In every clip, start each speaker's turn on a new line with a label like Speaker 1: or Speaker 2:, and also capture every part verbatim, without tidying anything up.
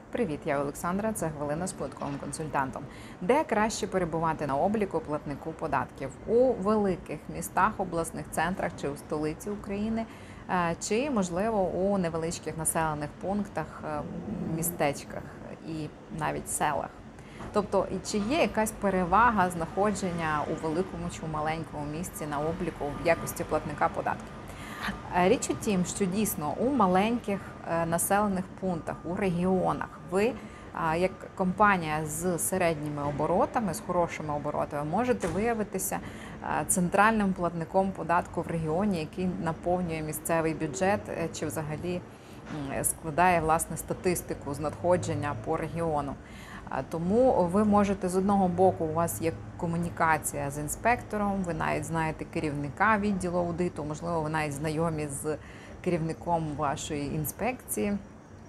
Speaker 1: Привіт, я Олександра. Це хвилина з податковим консультантом. Де краще перебувати на обліку платнику податків? У великих містах, обласних центрах чи у столиці України, чи, можливо, у невеличких населених пунктах, містечках і навіть селах? Тобто, чи є якась перевага знаходження у великому чи у маленькому місці на обліку в якості платника податків? Річ у тім, що дійсно у маленьких населених пунктах, у регіонах ви, як компанія з середніми оборотами, з хорошими оборотами, можете виявитися центральним платником податку в регіоні, який наповнює місцевий бюджет чи взагалі складає, власне, статистику з надходження по регіону. Тому ви можете, з одного боку, у вас є комунікація з інспектором, ви навіть знаєте керівника відділу аудиту, можливо, ви навіть знайомі з керівником вашої інспекції,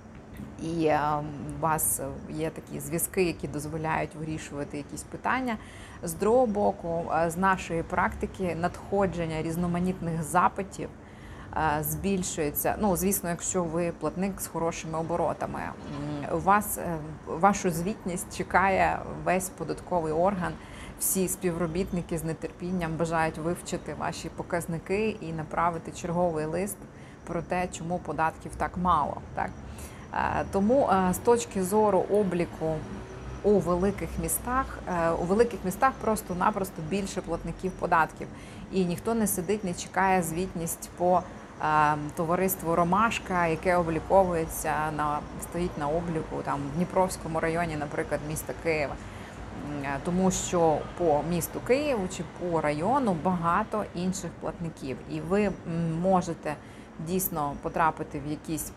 Speaker 1: і у вас є такі зв'язки, які дозволяють вирішувати якісь питання. З другого боку, з нашої практики, надходження різноманітних запитів збільшується. Ну, звісно, якщо ви платник з хорошими оборотами, у вас вашу звітність чекає весь податковий орган. Всі співробітники з нетерпінням бажають вивчити ваші показники і направити черговий лист про те, чому податків так мало. Так? Тому з точки зору обліку у великих містах, у великих містах просто-напросто більше платників податків. І ніхто не сидить, не чекає звітність по товариству «Ромашка», яке обліковується, на, стоїть на обліку там, в Дніпровському районі, наприклад, міста Києва. Тому що по місту Києву чи по району багато інших платників. І ви можете дійсно потрапити в якісь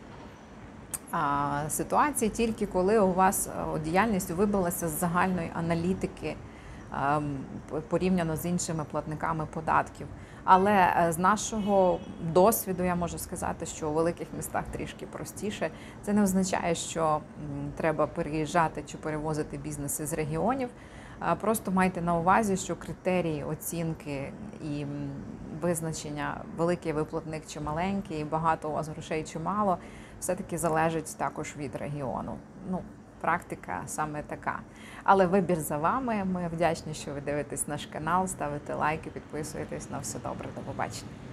Speaker 1: а, ситуації тільки коли у вас діяльність вибилася з загальної аналітики а, порівняно з іншими платниками податків. Але з нашого досвіду я можу сказати, що у великих містах трішки простіше. Це не означає, що треба переїжджати чи перевозити бізнеси з регіонів. Просто майте на увазі, що критерії оцінки і визначення, великий ви платник чи маленький, багато у вас грошей чи мало, все-таки залежить також від регіону. Ну, практика саме така. Але вибір за вами. Ми вдячні, що ви дивитесь наш канал, ставите лайки, підписуєтесь. На все добре. До побачення.